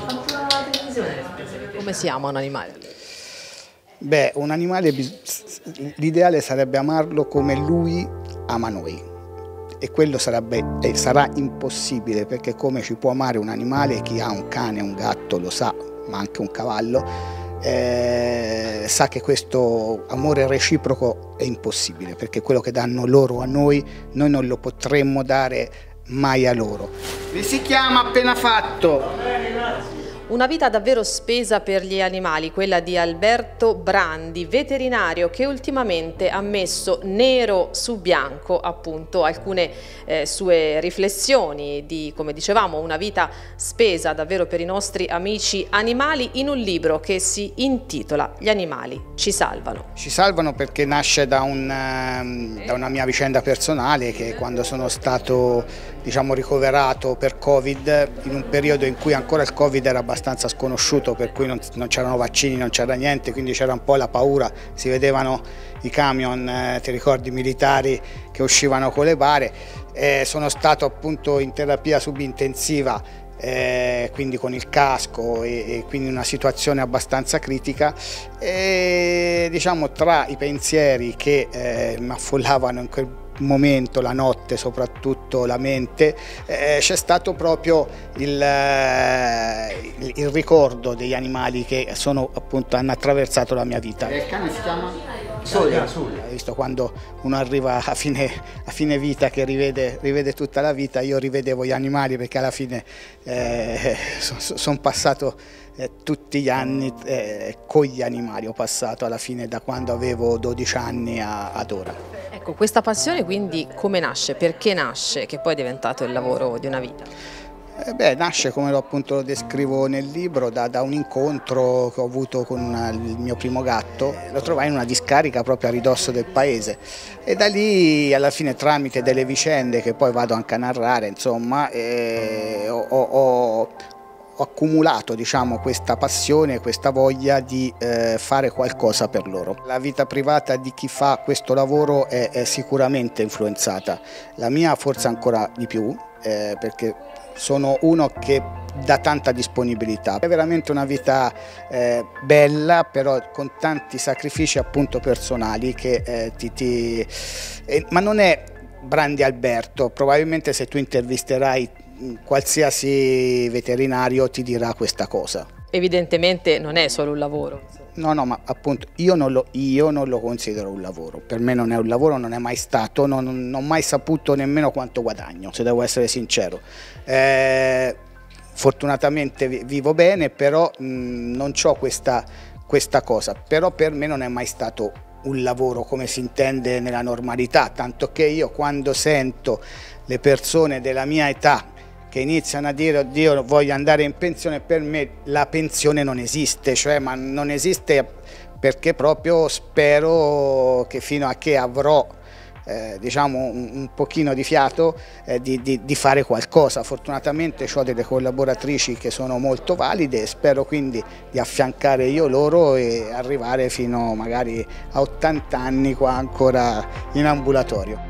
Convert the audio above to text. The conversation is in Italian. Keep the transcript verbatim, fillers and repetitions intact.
fatto la televisione. Come si ama un animale? Beh, un animale, l'ideale sarebbe amarlo come lui ama noi, e quello sarebbe, eh, sarà impossibile, perché come ci può amare un animale, chi ha un cane, un gatto lo sa, ma anche un cavallo, eh, sa che questo amore reciproco è impossibile, perché quello che danno loro a noi, noi non lo potremmo dare mai a loro. Mi si chiama appena fatto! Una vita davvero spesa per gli animali, quella di Alberto Brandi, veterinario che ultimamente ha messo nero su bianco appunto alcune eh, sue riflessioni di, come dicevamo, una vita spesa davvero per i nostri amici animali in un libro che si intitola Gli animali ci salvano. Ci salvano perché nasce da, un, da una mia vicenda personale, che quando sono stato, diciamo, ricoverato per Covid, in un periodo in cui ancora il Covid era abbastanza abbastanza sconosciuto, per cui non, non c'erano vaccini, non c'era niente, quindi c'era un po' la paura, si vedevano i camion, eh, ti ricordi, militari che uscivano con le bare. Eh, sono stato appunto in terapia subintensiva, eh, quindi con il casco, e, e quindi una situazione abbastanza critica, e diciamo tra i pensieri che eh, mi affollavano in quel momento, la notte, soprattutto la mente, eh, c'è stato proprio il, eh, il, il ricordo degli animali che sono, appunto, hanno attraversato la mia vita. Il cane si chiama Solia. Hai visto, quando uno arriva a fine, a fine vita, che rivede, rivede tutta la vita, io rivedevo gli animali, perché alla fine eh, sono son passato eh, tutti gli anni eh, con gli animali, ho passato alla fine da quando avevo dodici anni a, ad ora. Ecco, questa passione quindi come nasce? Perché nasce? Che poi è diventato il lavoro di una vita? Eh beh, nasce, come lo, appunto lo descrivo nel libro, da, da un incontro che ho avuto con una, il mio primo gatto. Lo trovai in una discarica proprio a ridosso del paese, e da lì, alla fine, tramite delle vicende che poi vado anche a narrare, insomma, eh, ho, ho, ho ho accumulato, diciamo, questa passione, questa voglia di eh, fare qualcosa per loro. La vita privata di chi fa questo lavoro è, è sicuramente influenzata, la mia forse ancora di più, eh, perché sono uno che dà tanta disponibilità. È veramente una vita eh, bella, però con tanti sacrifici, appunto, personali che eh, ti... ti eh, ma non è Brandi Alberto, probabilmente se tu intervisterai qualsiasi veterinario ti dirà questa cosa. Evidentemente non è solo un lavoro. No, no, ma appunto io non lo, io non lo considero un lavoro. Per me non è un lavoro, non è mai stato, non, non ho mai saputo nemmeno quanto guadagno, se devo essere sincero. Eh, fortunatamente vivo bene, però mh, non ho questa, questa cosa. Però per me non è mai stato un lavoro come si intende nella normalità, tanto che io, quando sento le persone della mia età che iniziano a dire oddio voglio andare in pensione, per me la pensione non esiste, cioè, ma non esiste, perché proprio spero che fino a che avrò eh, diciamo un, un pochino di fiato eh, di, di, di fare qualcosa. Fortunatamente ho delle collaboratrici che sono molto valide, e spero quindi di affiancare io loro e arrivare fino magari a ottanta anni qua ancora in ambulatorio.